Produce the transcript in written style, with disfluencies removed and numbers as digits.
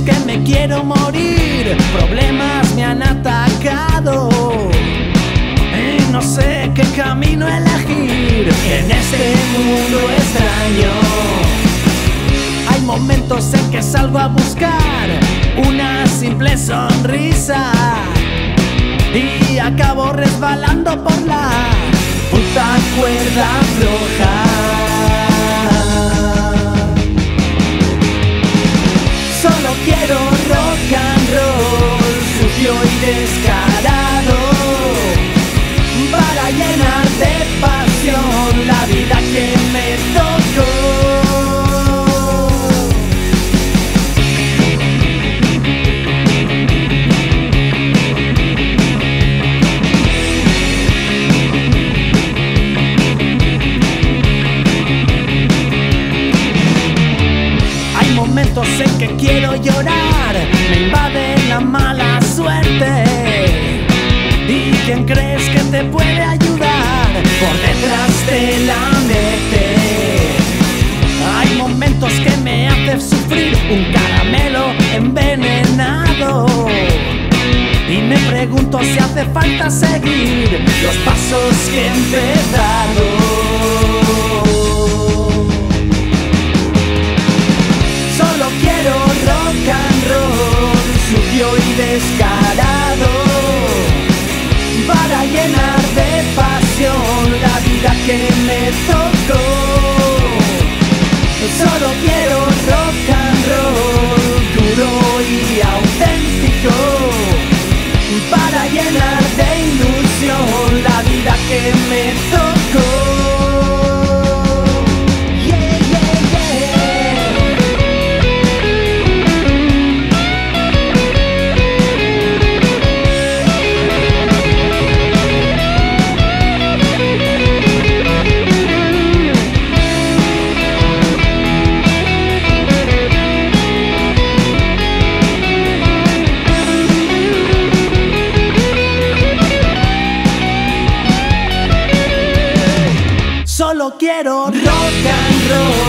que me quiero morir, problemas me han atacado y no sé qué camino elegir. En este mundo extraño hay momentos en que salgo a buscar una simple sonrisa y acabo resbalando por la puta cuerda floja. Solo quiero rock and roll, sucio y descarado, para llenar de pasión la vida que me tocó. Momentos en que quiero llorar, me invade la mala suerte. ¿Y quién crees que te puede ayudar? Por detrás de la mente. Hay momentos que me hacen sufrir, un caramelo envenenado. Y me pregunto si hace falta seguir los pasos que he empezado. Solo quiero rock and roll, sucio y descarado, para llenar de pasión la vida que me tocó. Solo quiero rock and roll, duro y auténtico, para llenar de ilusión la vida que me tocó. Solo quiero rock and roll.